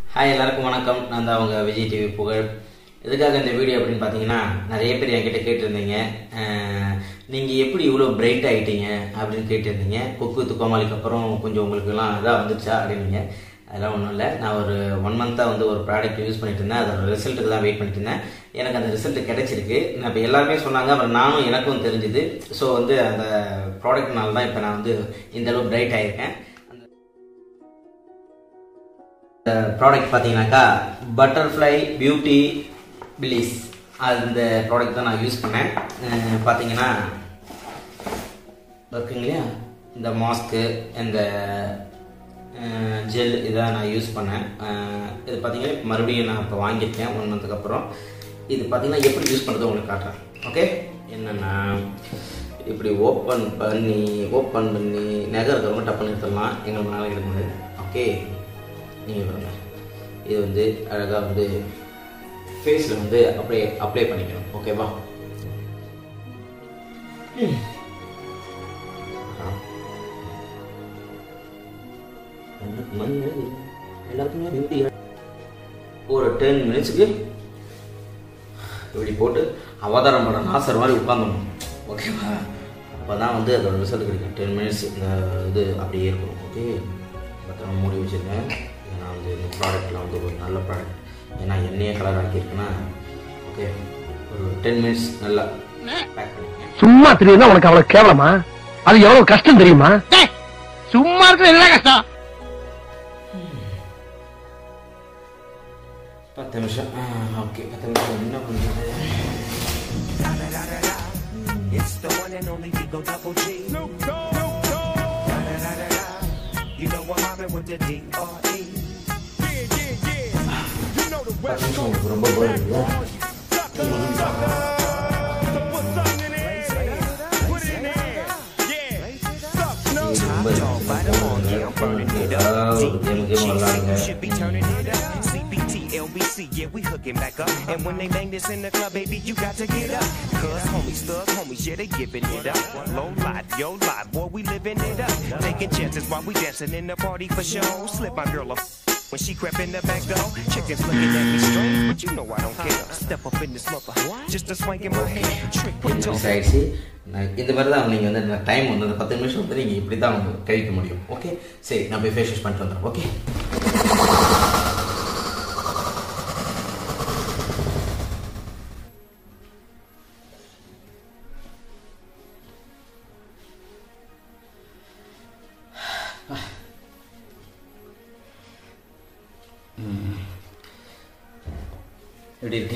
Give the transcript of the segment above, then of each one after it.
Hi எல்லாருக்கும் வணக்கம். நான் தான் அவங்க விஜய் டிவி புகழ். எதுக்காக இந்த வீடியோ அப்படின்னு பார்த்தீங்கன்னா, நிறைய பேர் என்கிட்ட கேட்டிருந்தீங்க, நீங்கள் எப்படி இவ்வளோ பிரைட் ஆகிட்டீங்க அப்படின்னு கேட்டிருந்தீங்க. குக்கு வித் கோமாளிக்கு அப்புறம் கொஞ்சம் உங்களுக்குலாம் இதாக வந்துச்சா அப்படின்னீங்க. அதெல்லாம் ஒன்றும் இல்லை. நான் ஒரு 1 மந்த்தாக வந்து ஒரு ப்ராடக்ட் யூஸ் பண்ணிட்டு இருந்தேன். அதோட ரிசல்ட்டுக்கு தான் வெயிட் பண்ணிட்டு இருந்தேன். எனக்கு அந்த ரிசல்ட் கிடைச்சிருக்கு. நான் இப்போ எல்லாருமே சொன்னாங்க, அப்புறம் நானும் எனக்கும் தெரிஞ்சுது. ஸோ வந்து அந்த ப்ராடக்ட்னால தான் இப்போ நான் வந்து இந்தளவு பிரைட் ஆகியிருக்கேன். ப்ராடக்ட் பார்த்தீங்கன்னாக்கா பட்டர்ஃப்ளை பியூட்டி பிளிஸ், அந்த ப்ராடக்ட் தான் நான் யூஸ் பண்ணேன். பார்த்தீங்கன்னா இருக்குங்க இல்லையா, இந்த மாஸ்க்கு, இந்த ஜெல் இதான் நான் யூஸ் பண்ணேன். இது பார்த்தீங்கன்னா மறுபடியும் நான் இப்போ வாங்கியிருக்கேன் 1 மந்த்துக்கு அப்புறம். இது பார்த்தீங்கன்னா எப்படி யூஸ் பண்ணுறது உங்களுக்கு காட்டுறேன். ஓகே, என்னென்னா இப்படி ஓப்பன் பண்ணி நகை இருக்கிறவங்க டப்புன்னு எடுத்துடலாம். எங்களுக்கு நாளைக்கு எடுக்க முடியாது. ஓகே, நீங்கள் பாருங்க, இது வந்து அழகாக வந்து ஃபேஸில் வந்து அப்ளை பண்ணிக்கணும். ஓகேவா? எல்லாத்துக்குமே ஒரு 10 மினிட்ஸுக்கு இப்படி போட்டு அவதாரம் பண்ண நாசர் மாதிரி உட்காந்துடணும். ஓகேவா? அப்போ தான் வந்து அதோட ரிசல்ட் கிடைக்கும். 10 மினிட்ஸ் இந்த இது அப்படியே இருக்கணும். ஓகே, பத்திரமா மூடி வச்சுருக்கேன். ஏன்னா வந்து இந்த ப்ராடக்டில் வந்து ஒரு நல்ல ப்ராடக்ட். ஏன்னா எண்ணெயே கலர் ஆக்கியிருக்குன்னா ஓகே, ஒரு 10 மினிட்ஸ் நல்லா பேக் பண்ணிக்கேன். சும்மா தெரியுதா உனக்கு அவ்வளோ கேவலமா? அது எவ்வளோ கஷ்டம் தெரியுமா? சும்மா இருக்கிற என்ன கஷ்டம்? 10 நிமிஷம். ஓகே, 10 நிமிஷம் என்ன பண்ணுறது? ரொம்ப போயிருக்குதா? Yeah, we hooking back up. And when they bang this in the club, baby, you got to get up. Cause homies, thug homies, yeah, they giving it up. Low life, yo life, boy, we living it up. Taking chances while we dancing in the party for show. Slip my girl up when she crept in the back door. Chickens looking at me strange, but you know I don't care. Step up in this mother, just a swank in my hand. Trick with your ஆயிடுச்சு. இந்த மாதிரி தான் நீங்கள் வந்து இந்த time வந்து 10 நிமிஷம் வந்து நீங்கள் இப்படி தான் கழிக்க முடியும். ஓகே, சரி, நான் போய் ஃபேஸ் வாஷ் பண்ணிட்டு வந்துடுறேன். ஓகே, எப்படி இருக்கு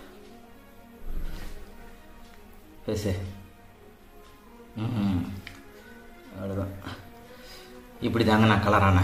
பேசு? அவ்வளோதான். இப்படி தாங்க நான் கலரானேன்.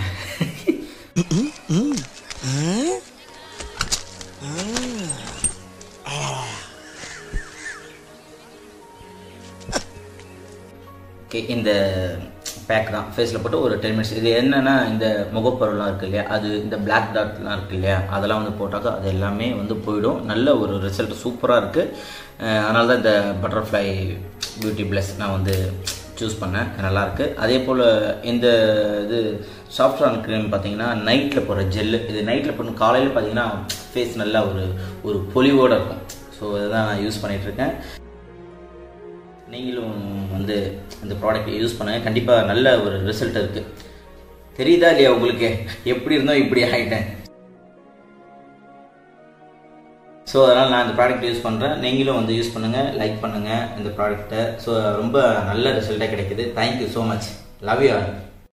ஓகே, இந்த பேக் தான் ஃபேஸில் போட்டு ஒரு 10 மினிட்ஸ். இது என்னென்னா, இந்த முகப்பொருள்லாம் இருக்குது இல்லையா, அது இந்த பிளாக் டாட்லாம் இருக்குது இல்லையா, அதெல்லாம் வந்து போட்டாக்கா அது எல்லாமே வந்து போயிடும். நல்ல ஒரு ரிசல்ட் சூப்பராக இருக்குது. அதனால தான் இந்த பட்டர்ஃப்ளை பியூட்டி பிளஸ் நான் வந்து சூஸ் பண்ணேன். நல்லாயிருக்கு. அதே போல் இந்த இது சாஃப்ட்ரான் க்ரீம் பார்த்தீங்கன்னா நைட்டில் போடுற ஜெல்லு. இது நைட்டில் போட்டு காலையில் பார்த்தீங்கன்னா ஃபேஸ் நல்லா ஒரு பொலிவோடு இருக்கும். ஸோ இதுதான் நான் யூஸ் பண்ணிகிட்ருக்கேன். நீங்களும் வந்து இந்த ப்ராடக்ட் யூஸ் பண்ணுங்கள். கண்டிப்பாக நல்ல ஒரு ரிசல்ட் இருக்குது. தெரியுதா இல்லையா உங்களுக்கு? எப்படி இருந்தோம் இப்படி ஆகிட்டேன். ஸோ அதனால் நான் இந்த ப்ராடக்ட் யூஸ் பண்ணுறேன். நீங்களும் வந்து யூஸ் பண்ணுங்கள், லைக் பண்ணுங்கள் இந்த ப்ராடக்ட்டை. ஸோ ரொம்ப நல்ல ரிசல்ட்டாக கிடைக்குது. Thank you so much. Love you all.